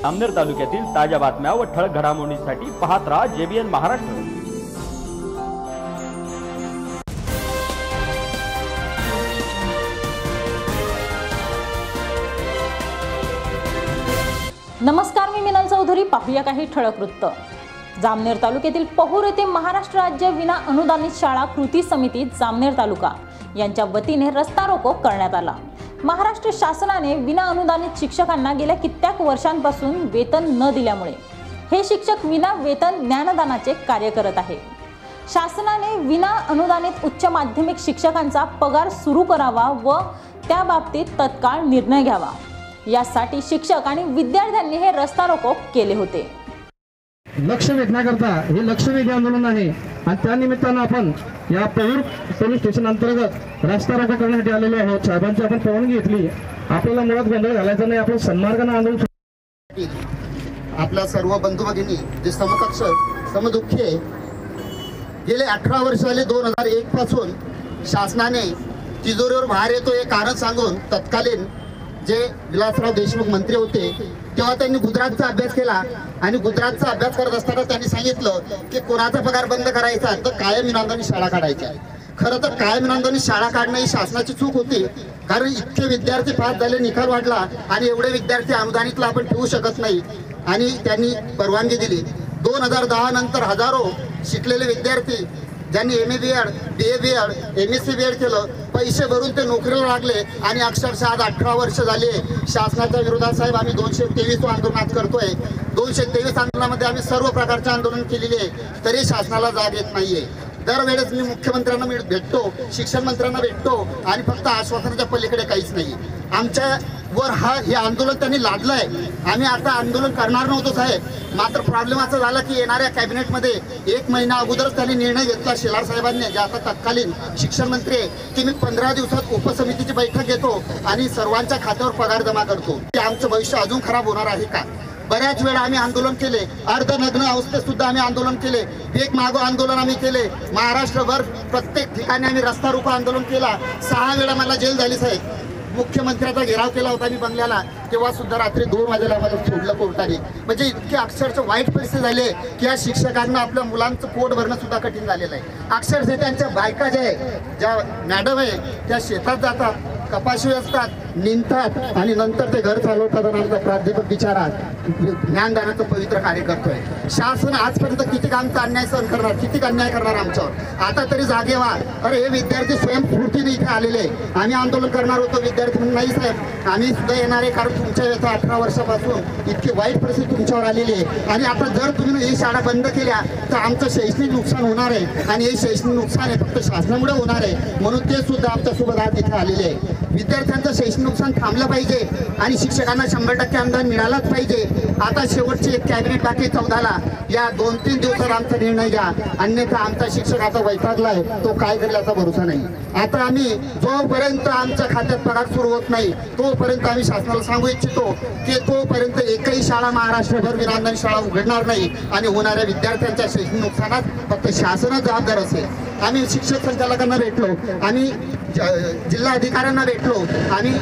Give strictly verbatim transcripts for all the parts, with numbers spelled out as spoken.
जामनेर तालुक्यातील ताज्या बातम्या व ठळक घडामोडींसाठी पाहत राहा जेबीएन महाराष्ट्र। नमस्कार, मी मिनल चौधरी। पाहूया काही ठळक वृत्त। जामनेर तालुक्यातील पहूर येथे महाराष्ट्र राज्य विना अनुदानित शाळा कृती समिती जामनेर तालुका यांच्या वतीने रस्ता रोको करण्यात आला। महाराष्ट्र शासनाने विना अनुदानित शिक्षकांना गेल्या कित्येक वर्षांपासून वेतन न दिल्यामुळे हे शिक्षक विना वेतन ज्ञानदानाचे कार्य करत आहे। शासनाने विना अनुदानित उच्च माध्यमिक शिक्षकांचा पगार सुरू करावा व त्या बाबतीत तत्काळ निर्णय घ्यावा, यासाठी शिक्षक आणि विद्यार्थ्यांनी हे रस्ता रोको केले होते। लक्ष वेधण्याकरता हे लक्षवेधी आंदोलन आहे आणि त्या निमित्तानं आपण या पहूर पोलीस स्टेशन अंतर्गत रस्ता रोको करण्यासाठी आलेले आहोत। साहेबांची आपण परवानगी घेतली। आपल्याला मुळात गोंधळ घालायचा नाही, आपण सन्मार्गाने आंदोलन। आपल्या सर्व बंधू भगिनी जे समकक्ष समदुःखी आहे, गेले अठरा वर्ष झाले दोन हजार एक पासून शासनाने तिजोरीवर बाहेर येतो हे कारण सांगून तत्कालीन जे विलासराव देशमुख मंत्री होते तेव्हा त्यांनी गुजरातचा अभ्यास केला आणि गुजरातचा अभ्यास करत असताना त्यांनी सांगितलं की कोणाचा पगार बंद करायचा तर कायम इनामदानी शाळा काढायच्या। खरं तर कायम इनामदानी शाळा काढणं ही शासनाची चूक होती, कारण इतके विद्यार्थी पास झाले, निकाल वाढला आणि एवढे विद्यार्थी अनुदानितला आपण ठेवू शकत नाही आणि त्यांनी परवानगी दिली। दोन हजार दहा नंतर हजारो शिकलेले विद्यार्थी ज्यांनी M A B Ed B A B Ed M S C B Ed केलं, पैसे भरून ते नोकरीला लागले आणि अक्षरशः आज अठरा वर्ष झाले शासनाच्या विरोधात साहेब आम्ही दोनशे तेवीस आंदोलनात करतोय। दोनशे तेवीस आंदोलनामध्ये आम्ही सर्व प्रकारचे आंदोलन केलेले आहे, तरी शासनाला जाग येत नाहीये। दरवेळेस मी मुख्यमंत्र्यांना मी भेटतो, शिक्षण मंत्र्यांना भेटतो आणि फक्त आश्वासनाच्या पलीकडे काहीच नाही। आमच्या वर हा हे आंदोलन त्यांनी लादलंय। आम्ही आता आंदोलन करणार नव्हतो साहेब, मात्र प्रॉब्लेम असा झाला की येणाऱ्या कॅबिनेटमध्ये एक महिना अगोदरच त्यांनी निर्णय घेतला शेलार साहेबांनी, जे आता तत्कालीन शिक्षण मंत्री आहे, की मी पंधरा दिवसात उपसमितीची बैठक घेतो आणि सर्वांच्या खात्यावर पगार जमा करतो। की आमचं भविष्य अजून खराब होणार आहे का? बऱ्याच वेळा आम्ही आंदोलन केले, अर्धनग्न अवस्थेत सुद्धा आम्ही आंदोलन केले, एक मागो आंदोलन आम्ही केले, महाराष्ट्रभर प्रत्येक ठिकाणी आम्ही रस्ता रोको आंदोलन केला। सहा वेळा मला जेल झाली साहेब। मुख्यमंत्र्याचा घेराव केला होता मी बंगल्याला, तेव्हा सुद्धा रात्री दोन वाजेला आम्हाला सोडलं कोर्टाने। म्हणजे इतके अक्षरशः वाईट परिस्थिती झाली की या शिक्षकांना आपल्या मुलांचं पोट भरणं सुद्धा कठीण झालेलं आहे। अक्षरशः त्यांच्या बायका ज्या आहे, ज्या मॅडम आहे, त्या शेतात जातात, कपाशी असतात, निंदतात आणि नंतर ते घर चालवतात आणि आमचा प्राध्यापक बिचारा ज्ञानदानाचं पवित्र कार्य करतोय। शासन आजपर्यंत किती आमचा अन्याय सहन करणार, किती अन्याय करणार आमच्यावर? आता तरी जागे व्हा। अरे हे विद्यार्थी स्वयंस्फूर्तीने इथे आलेले, आम्ही आंदोलन करणार होतो विद्यार्थी म्हणून नाही साहेब, आम्ही सुद्धा येणार आहे, कारण तुमच्या येतं अठरा वर्षापासून इतकी वाईट परिस्थिती तुमच्यावर आलेली आहे आणि आता जर तुम्ही ही शाळा बंद केल्या तर आमचं शैक्षणिक नुकसान होणार आहे आणि हे शैक्षणिक नुकसान आहे फक्त शासनामुळे होणार आहे, म्हणून ते सुद्धा आमच्यासोबत आज इथे आलेले आहे। विद्यार्थ्यांचं शैक्षणिक नुकसान थांबलं पाहिजे आणि शिक्षकांना शंभर टक्के अनुदान मिळालंच पाहिजे। आता शेवटची एक कॅबिनेट बाकी चौदाला, या दोन तीन दिवसात आमचा निर्णय घ्या, अन्यथा आमचा शिक्षक आता वैतागलाय, तो काय करेल याचा भरोसा नाही। आता आम्ही जोपर्यंत आमच्या खात्यात पगार सुरू होत नाही तोपर्यंत आम्ही शासनाला सांगू इच्छितो की तोपर्यंत एकही शाळा महाराष्ट्रभर विना अनुदानित शाळा उघडणार नाही आणि होणाऱ्या विद्यार्थ्यांच्या शैक्षणिक नुकसानात फक्त शासनच जबाबदार असेल। आम्ही शिक्षक संचालकांना भेटलो, आम्ही जिल्हा अधिकाऱ्यांना भेटलो, आम्ही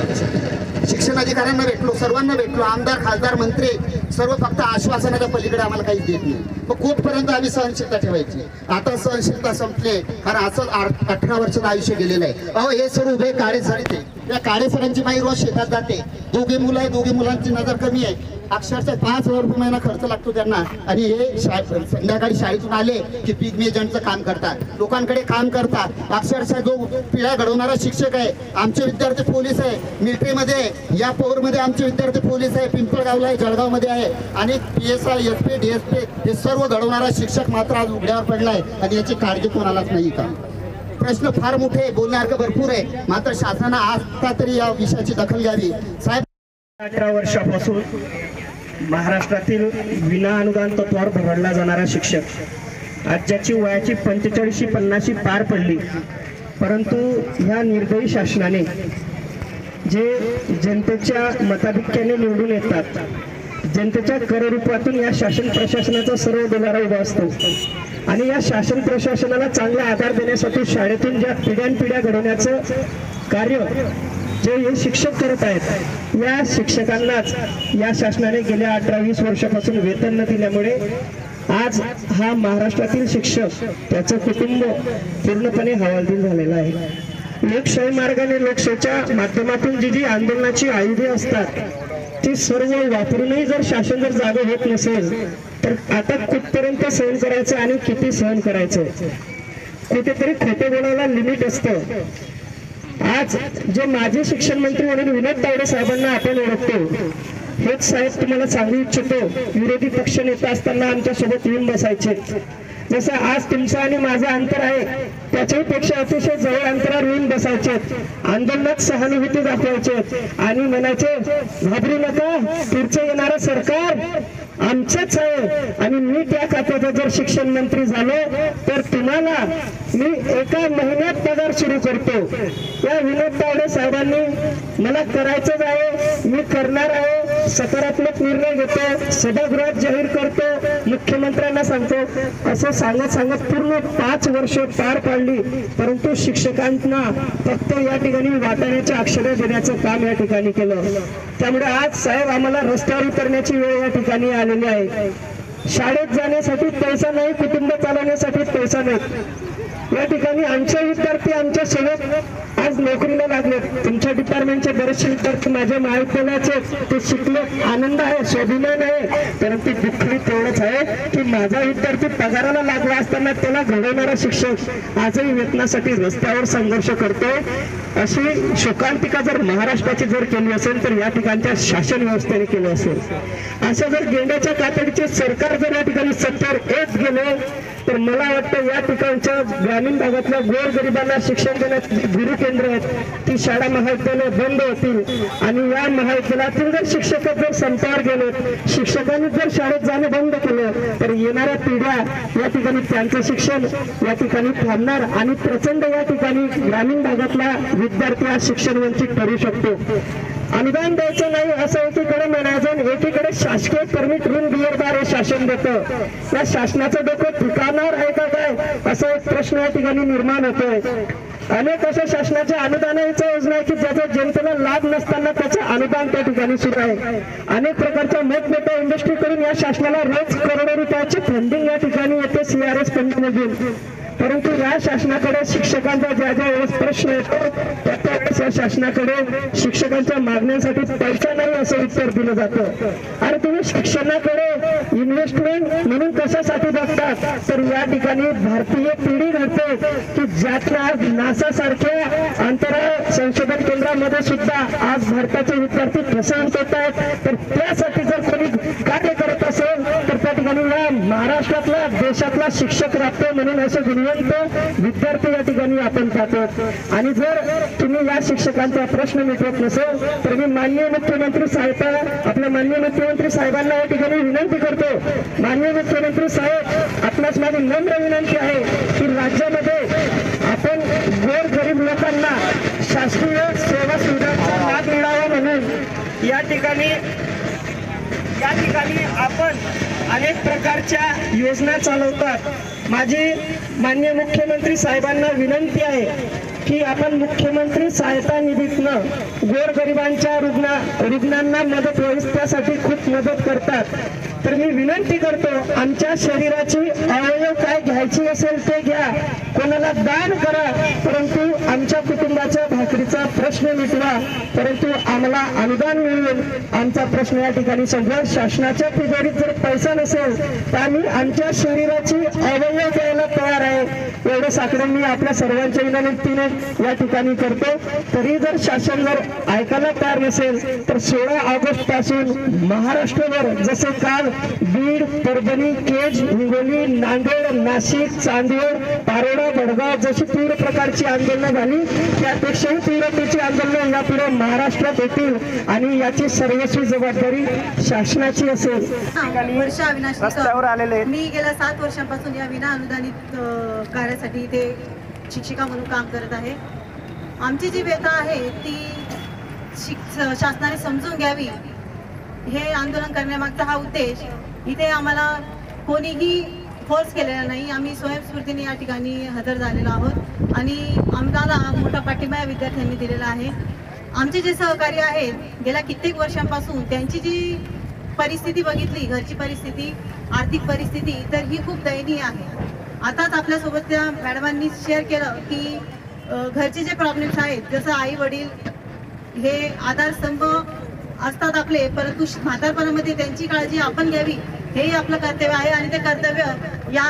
शिक्षण अधिकाऱ्यांना भेटलो, सर्वांना भेटलो, आमदार खासदार मंत्री सर्व फक्त आश्वासनाच्या पलीकडे आम्हाला काहीच देत नाही। मग कुठपर्यंत आम्ही सहनशीलता ठेवायची? आता सहनशीलता संपले, कारण असं अठरा वर्षाचं आयुष्य गेलेलं आहे। अहो हे सर्व उभे काळेसरीचे, या काळेसरांची बाई रोज शेतात जाते, दोघे मुलं आहे, दोघे मुलांची नजर कमी आहे, अक्षरशः पाच हजार रुपये महिना खर्च लागतो त्यांना आणि हे संध्याकाळी शाळेतून आले की पिगमी एजंटचं काम करतात, लोकांकडे काम करतात। अक्षरशः जो पिढ्या घडवणारा शिक्षक आहे, आमचे विद्यार्थी पोलीस आहे, मिलिटरीमध्ये आहे, या पॉवरमध्ये आमचे विद्यार्थी पोलीस आहे, पिंपळगावला आहे, जळगावमध्ये आहे आणि P S I S P D S P हे सर्व घडवणारा शिक्षक मात्र आज उघड्यावर पडलाय आणि याची काळजी कोणालाच नाही का? प्रश्न फार मोठे, बोलण्यासारखं भरपूर आहे, मात्र शासनानं आता तरी या विषयाची दखल घ्यावी साहेब। अठरा वर्षापासून महाराष्ट्रातील विना अनुदान तत्वावर भरवला जाणारा शिक्षक आज ज्याची वयाची पंचेचाळीसशी पन्नाशी पार पडली, परंतु ह्या निर्दयी शासनाने जे जनतेच्या मताधिक्याने निवडून येतात, जनतेच्या कररूपातून या शासन प्रशासनाचा सर्व डोलारा उभा असतो आणि या शासन प्रशासनाला चांगला आधार देण्यासाठी शाळेतून ज्या पिढ्यानपिढ्या घडवण्याचं कार्य जे हे शिक्षक करत आहेत, या शिक्षकांनाच या शासनाने गेल्या अठरा वीस वर्षापासून वेतन न दिल्यामुळे आज हा महाराष्ट्रातील शिक्षक त्याचं कुटुंब पूर्णपणे हवालदिल झालेला आहे. लोकशाही मार्गाने लोकशाहीच्या माध्यमातून जी जी आंदोलनाची आयुधे असतात ती सर्व वापरूनही जर शासन जर जागे होत नसेल तर आता कुठपर्यंत सहन करायचं आणि किती सहन करायचं. कुठेतरी खोटे बोलायला लिमिट असतं. आज जे माजी शिक्षण मंत्री म्हणून विनोद तावडे साहेबांना आपण ओळखतो, हेच साहेब तुम्हाला सांगू इच्छितो, विरोधी पक्ष नेता असताना आमच्या सोबत येऊन बसायचे. जसं आज तुमचं आणि माझं अंतर आहे त्याच्याही पेक्षा अतिशय जवळ अंतरावर येऊन बसायचे, आंदोलनात सहानुभूती दाखवायचे आणि म्हणायचे घाबरू नका, पुढचं येणारं सरकार आमचंच आहे आणि मी त्या खात्याचा जर शिक्षण मंत्री झालो तर तुम्हाला मी एका महिन्यात पगार सुरू करतो. या विनोद तावडे साहेबांनी मला करायचंच आहे, मी करणार आहे, सकारात्मक निर्णय घेतो, सभागृहात जाहीर करतो, मुख्यमंत्र्यांना सांगतो, असं सांगत सांगत पूर्ण पाच वर्ष पार पाडली. परंतु शिक्षकांना फक्त या ठिकाणी वाटाण्याच्या अक्षरे देण्याचं काम या ठिकाणी केलं. त्यामुळे आज साहेब आम्हाला रस्त्यावर उतरण्याची वेळ या ठिकाणी आलेली आहे. शाळेत जाण्यासाठी पैसा नाही, कुटुंब चालवण्यासाठी पैसा नाही. या ठिकाणी आमचे विद्यार्थी आमच्या सोबत आज नोकरीला लागले. तुमच्या डिपार्टमेंटचे बरेचसे विद्यार्थी माझ्या महाविद्यालयाचे ते शिकले, आनंद आहे, स्वाभिमान आहे. परंतु दुःखी तेवढंच आहे की माझा विद्यार्थी पगाराला लागला असताना त्याला घडवणारा शिक्षक आजही वेतनासाठी रस्त्यावर संघर्ष करतो. अशी शोकांतिका जर महाराष्ट्राची जर केली असेल तर या ठिकाणच्या शासन व्यवस्थेने केलं असेल. असं जर गेंड्याच्या कातडीचे सरकार जर या ठिकाणी सत्तेवर येत गेले तर मला वाटतं या ठिकाणच्या ग्रामीण भागातल्या गोरगरिबांना शिक्षण देण्याची गुरु केंद्र आहेत ती शाळा महाविद्यालय बंद होतील आणि या महाविद्यालयातील जर शिक्षक जर संपावर गेले, शिक्षकांनी जर शाळेत जाणं बंद केलं तर येणाऱ्या पिढ्या या ठिकाणी त्यांचं शिक्षण या ठिकाणी थांबणार आणि प्रचंड या ठिकाणी ग्रामीण भागातला विद्यार्थी हा शिक्षण वंचित ठरू शकतो. अनुदान द्यायचं नाही असं एकीकडे म्हणायचं, एकीकडे शासकीय परमिट रूम बियरदार हे शासन देतं. या शासनाचं डोकं ठिकाणावर आहे का काय असा एक प्रश्न या ठिकाणी निर्माण होतोय. अनेक अशा शासनाच्या अनुदानाच्या योजना आहे की ज्याचा जनतेला लाभ नसताना त्याचं अनुदान त्या ठिकाणी सुरू आहे. अनेक प्रकारच्या मोठमोठ्या इंडस्ट्री करून या शासनाला रोज करोडो रुपयाची फंडिंग या ठिकाणी येते सीआरएस फंडमधून. परंतु या शासनाकडे शिक्षकांचा ज्या ज्या वेळेस प्रश्न येतो त्या त्यावेळेस या शासनाकडे शिक्षकांच्या मागण्यांसाठी पैसा नाही असं उत्तर दिलं जातं. आणि तुम्ही शिक्षणाकडे इन्व्हेस्टमेंट म्हणून कशासाठी बघतात तर या ठिकाणी भारतीय पिढी घडते की ज्यातनं आज नासा सारख्या अंतराळ संशोधन केंद्रामध्ये सुद्धा आज भारताचे विद्यार्थी फसवणूक होत आहेत. तर त्यासाठी जर कोणी कार्य करत असेल तर त्या ठिकाणी या महाराष्ट्रातला देशातला शिक्षक राहतो म्हणून असं गुणवंत विद्यार्थी या ठिकाणी आपण पाहतो. आणि जर तुम्ही या शिक्षकांचा प्रश्न मिटवत नसेल तर मी माननीय मुख्यमंत्री साहेब आपल्या माननीय मुख्यमंत्री साहेबांना या ठिकाणी विनंती करतो, माननीय मुख्यमंत्री साहेब आपल्यास माझी नम्र विनंती आहे की राज्यामध्ये आपण गोर गरीब लोकांना शासकीय सेवा सुविधांचा लाभ मिळावा म्हणून या ठिकाणी या ठिकाणी आपण अनेक प्रकारच्या योजना चालवतात. माझी माननीय मुख्यमंत्री साहेबांना विनंती आहे की आपण मुख्यमंत्री सहायता निधीतनं गोरगरिबांच्या रुग्णा रुग्णांना मदत व्हावी त्यासाठी खूप मदत करतात. तर मी विनंती करतो आमच्या शरीराची अवयव काय घ्यायची असेल ते घ्या, कोणाला दान करा, परंतु आमच्या कुटुंबाच्या भाकरीचा प्रश्न मिटवा. परंतु आम्हाला अनुदान मिळून आमचा प्रश्न या ठिकाणी समजा शासनाच्या तिजोरीत जर पैसा नसेल तर आम्ही आमच्या शरीराची अवयव द्यायला तयार आहे. एवढं साकडं मी आपल्या सर्वांच्या विनंतीने या ठिकाणी करतो. तरी जर शासन जर ऐकायला तयार नसेल तर सोळा ऑगस्ट पासून महाराष्ट्रभर जसे काल बीड, परभणी, केज, हिंगोली, नांदेड, नाशिक, चांदवड, पारोडा, भडगाव जशी तीव्र प्रकारची आंदोलनं झाली त्यापेक्षाही तीव्रतेची आंदोलनं यापुढे महाराष्ट्रात होतील आणि याची सर्वस्वी जबाबदारी शासनाची असेल. वर्षा अविनाश रस्त्यावर आलेले मी गेल्या सात वर्षांपासून या विना अनुदानित कार्यासाठी इथे शिक्षिका म्हणून काम करत आहे. आमची जी व्यथा आहे ती शिक शासनाने समजून घ्यावी हे आंदोलन करण्यामागचा हा उद्देश. इथे आम्हाला कोणीही फोर्स केलेला नाही, आम्ही स्वयंस्फूर्तीने या ठिकाणी हजर झालेलो आहोत आणि आम्हाला मोठा पाठिंबा या विद्यार्थ्यांनी दिलेला आहे. आमचे जे सहकारी आहेत गेल्या कित्येक वर्षांपासून त्यांची जी परिस्थिती बघितली, घरची परिस्थिती, आर्थिक परिस्थिती, तर ही खूप दयनीय आहे. आताच आपल्यासोबत त्या मॅडमांनी शेअर केलं की अ, घरचे जे प्रॉब्लेम्स आहेत, जसं आई वडील हे आधारस्तंभ असतात आपले, परंतु म्हातारपणामध्ये त्यांची काळजी आपण घ्यावी हेही आपलं कर्तव्य आहे. आणि ते कर्तव्य या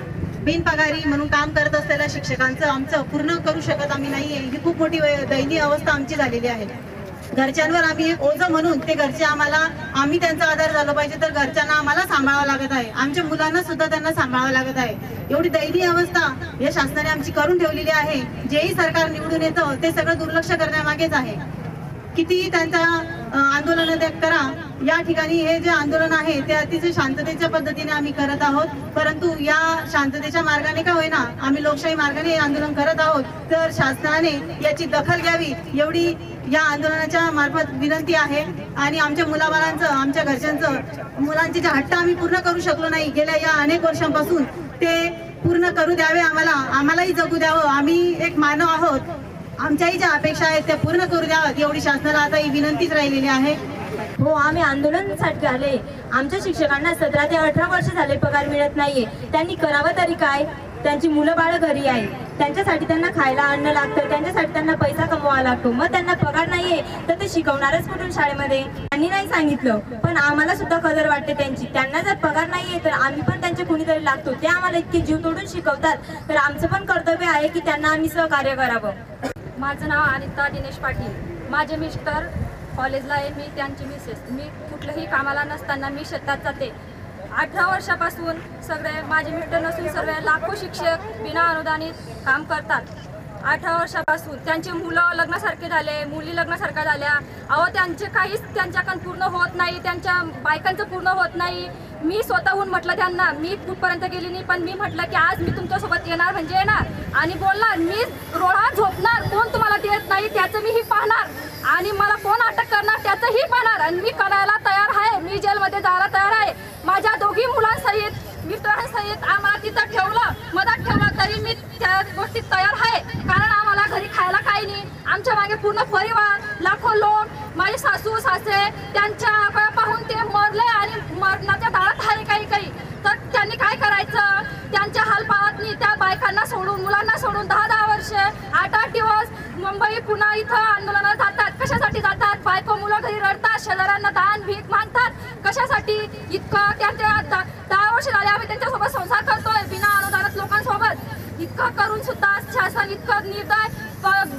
बिनपगारी म्हणून काम करत असलेल्या शिक्षकांचं आमचं पूर्ण करू शकत आम्ही नाही आहे. ही खूप मोठी दयनीय अवस्था आमची झालेली आहे. घरच्यांवर आम्ही एक ओझं म्हणून ते घरचे आम्हाला, आम्ही त्यांचा आधार झाला पाहिजे, तर घरच्यांना आम्हाला सांभाळावं लागत आहे. आमच्या मुलांना सुद्धा त्यांना सांभाळावं लागत आहे. एवढी दयनीय अवस्था या शासनाने आमची करून ठेवलेली आहे. जेही सरकार निवडून येतं ते सगळं दुर्लक्ष करण्यामागेच आहे. कितीही त्यांचा आंदोलन करा, या ठिकाणी हे जे आंदोलन आहे ते अतिशय शांततेच्या पद्धतीने आम्ही करत आहोत. परंतु या शांततेच्या मार्गाने का होईना आम्ही लोकशाही मार्गाने हे आंदोलन करत आहोत. तर शासनाने याची दखल घ्यावी एवढी या आंदोलनाच्या मार्फत विनंती आहे. आणि आमच्या मुलाबाळांचं, आमच्या घरच्यांचं, मुलांचे जे हट्ट आम्ही पूर्ण करू शकलो नाही गेल्या या अनेक वर्षांपासून, ते पूर्ण करू द्यावे आम्हाला. आम्हालाही जगू द्यावं. आम्ही एक मानव आहोत. आमच्याही ज्या अपेक्षा आहेत त्या पूर्ण करू द्याव्यात एवढी शासनाला आता ही विनंतीच राहिलेली आहे. हो, आम्ही आंदोलनासाठी आले. आमच्या शिक्षकांना सतरा ते अठरा वर्ष झाले पगार मिळत नाहीये. त्यांनी करावं तरी काय? त्यांची मुलं बाळ घरी आहे, त्यांच्यासाठी त्यांना खायला अन्न लागतं, त्यांच्यासाठी त्यांना पैसा कमवावा लागतो. मग त्यांना पगार नाहीये तर ते शिकवणारच कुठून शाळेमध्ये? त्यांनी नाही सांगितलं, पण आम्हाला सुद्धा कदर वाटते त्यांची. त्यांना जर पगार नाहीये तर आम्ही पण त्यांचे कुणीतरी लागतो. ते आम्हाला इतके जीव तोडून शिकवतात, तर आमचं पण कर्तव्य आहे की त्यांना आम्ही सहकार्य करावं. माझं नाव अनिता दिनेश पाटील. माझे मिस्टर कॉलेजला आहे, मी त्यांची मिसेस. मी कुठल्याही कामाला नसताना मी शेतात जाते. अठरा वर्षापासून सगळे माझे मिस्टर नसून सर्व लाखो शिक्षक बिना अनुदानित काम करतात. अठरा वर्षापासून त्यांचे मुलं लग्नासारखे झाले, मुली लग्नासारख्या झाल्या. अहो, त्यांचे काहीच त्यांच्याकडून पूर्ण होत नाही, त्यांच्या बायकांचं पूर्ण होत नाही. मी स्वतःहून म्हटलं त्यांना, मी कुठपर्यंत गेली नाही, पण मी म्हटलं की आज मी तुमच्यासोबत येणार म्हणजे येणार आणि बोलणार. मी रोळा झोपणार, कोण तुम्हाला देत नाही त्याचं मीही पाहणार आणि मला कोण अटक करणार त्याचंही पाहणार. आणि मी करायला तयार आहे, मी जेलमध्ये जायला तयार आहे. माझ्या दोघी मुलांसहित, मित्रांसहित आम्हाला तिथं ठेवलं, मदत ठेवलं तरी मी त्या गोष्टीत तयार आहे. कारण आम्हाला घरी खायला काही नाही. आमच्या मागे पूर्ण परिवार, लाखो लोक, माझे सासू सासरे, त्यांच्या पाहून ते मरले आणि मरणाच्या दारात आहे काही काही. तर त्यांनी काय करायचं? त्यांच्या हाल पाहत नाही. त्या बायकांना सोडून, मुलांना सोडून दहा दहा वर्ष, आठ आठ दिवस मुंबई पुन्हा इथं आंदोलनाला जातात. कशासाठी जातात? बायको मुलं घरी रडतात, शेजाऱ्यांना दान भीक मागतात. कशासाठी? इतकं त्यांच्या दहा वर्ष झाले आम्ही त्यांच्यासोबत संसार करतोय बिना अनुदानात लोकांसोबत. इतकं करून सुद्धा शासन इतकं निर्दय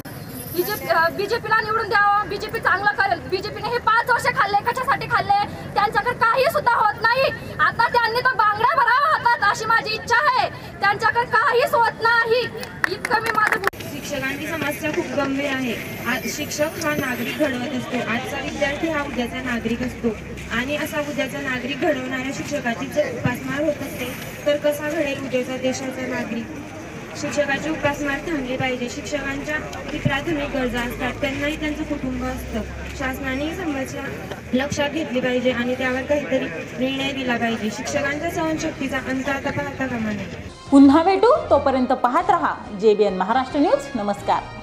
बीजेपीला निवडून द्यावं, बीजेपी चांगलं करेल. बीजेपीने हे पाच वर्ष खाल्ले, कशासाठी खाल्ले? त्यांच्याकडे काही सुद्धा होत नाही. आता त्यांनी तर बांगड्या भरावा हातात अशी माझी इच्छा आहे. त्यांच्याकडे काहीच होत नाही. इतकं मी माझं. शिक्षकांची समस्या खूप गंभीर आहे. आज शिक्षक हा नागरिक घडवत असतो. आजचा विद्यार्थी हा उद्याचा नागरिक असतो आणि असा उद्याचा नागरिक घडवणाऱ्या शिक्षकाची जर उपासमार होत असते तर कसा घडेल उद्याचा देशाचा नागरिक? शिक्षकाची उपासमार थांबली पाहिजे. शिक्षकांच्या ही प्राथमिक गरजा असतात, त्यांनाही त्यांचं कुटुंब असतं. शासनाने ही समस्या लक्षात घेतली पाहिजे आणि त्यावर काहीतरी निर्णय दिला पाहिजे. शिक्षकांच्या सहनशक्तीचा अंत आता पाहता कामा नये. पुन्हा भेटू, तोपर्यंत पाहत रहा जेबीएन महाराष्ट्र न्यूज. नमस्कार.